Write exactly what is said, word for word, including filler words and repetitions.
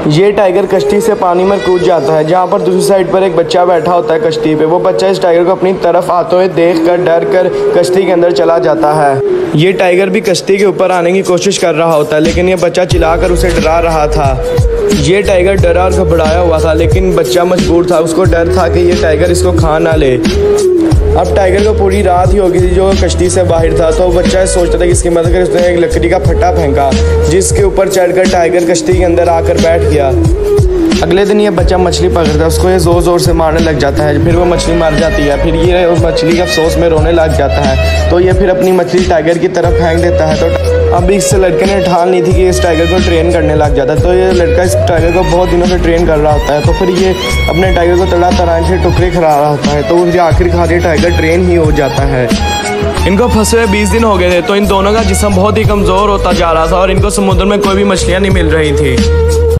ये टाइगर कश्ती से पानी में कूद जाता है, जहाँ पर दूसरी साइड पर एक बच्चा बैठा होता है कश्ती पे। वो बच्चा इस टाइगर को अपनी तरफ आते हुए देखकर डर कर कश्ती के अंदर चला जाता है। ये टाइगर भी कश्ती के ऊपर आने की कोशिश कर रहा होता है, लेकिन ये बच्चा चिल्लाकर उसे डरा रहा था। ये टाइगर डरा और घबराया हुआ था, लेकिन बच्चा मजबूर था। उसको डर था कि ये टाइगर इसको खा ना ले। अब टाइगर को पूरी रात ही हो गई थी जो कश्ती से बाहर था, तो बच्चा सोचता था कि इसकी मदद कर। उसने एक लकड़ी का फट्टा फेंका, जिसके ऊपर चढ़कर टाइगर कश्ती के अंदर आकर बैठ गया। अगले दिन ये बच्चा मछली पकड़ता है, उसको ये ज़ोर ज़ोर से मारने लग जाता है। फिर वो मछली मर जाती है। फिर ये उस मछली के अफसोस में रोने लग जाता है, तो ये फिर अपनी मछली टाइगर की तरफ फेंक देता है। तो अब इस लड़के ने ठान ली थी कि इस टाइगर को ट्रेन करने लग जाता है। तो ये लड़का इस टाइगर को बहुत दिनों से ट्रेन कर रहा होता है। तो फिर ये अपने टाइगर को तड़ा तड़ा से टुकड़े खा रहा होता है, तो उसे आखिरकार ये टाइगर ट्रेन ही हो जाता है। इनको फंसे हुए बीस दिन हो गए थे, तो इन दोनों का जिस्म बहुत ही कमज़ोर होता जा रहा था और इनको समुद्र में कोई भी मछलियाँ नहीं मिल रही थी।